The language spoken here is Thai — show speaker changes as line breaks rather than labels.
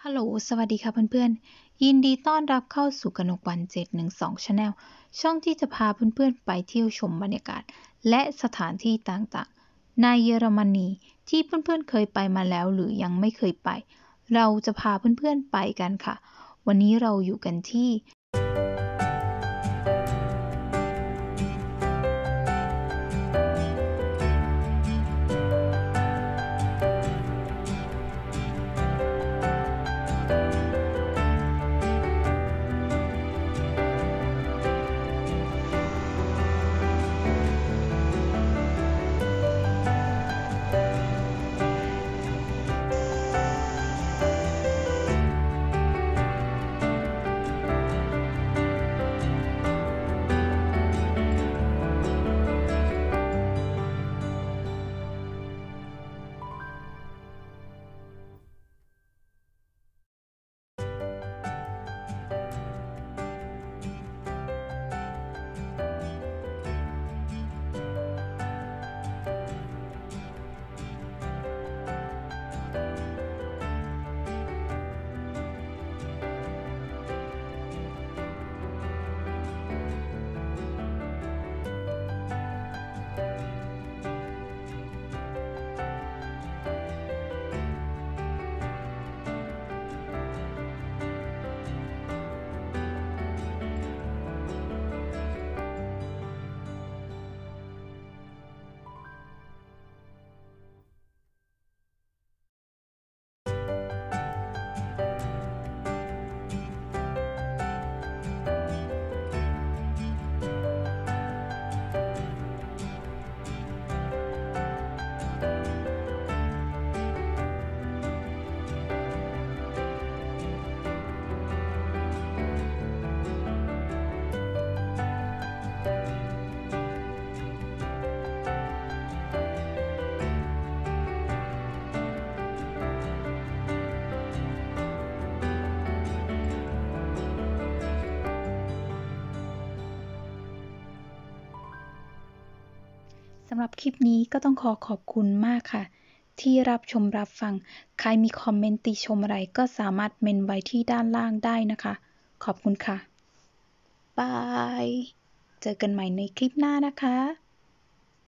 ฮัลโหลสวัสดีค่ะเพื่อนๆยินดีต้อนรับเข้าสู่กนกวัน712 Channel ช่องที่จะพาเพื่อนๆไปเที่ยวชมบรรยากาศและสถานที่ต่างๆในเยอรมนีที่เพื่อนๆเคยไปมาแล้วหรือยังไม่เคยไปเราจะพาเพื่อนๆไปกันค่ะวันนี้เราอยู่กันที่สำหรับคลิปนี้ก็ต้องขอบคุณมากค่ะที่รับชมรับฟังใครมีคอมเมนต์ติชมอะไรก็สามารถเมนไว้ที่ด้านล่างได้นะคะขอบคุณค่ะบายเจอกันใหม่ในคลิปหน้านะคะ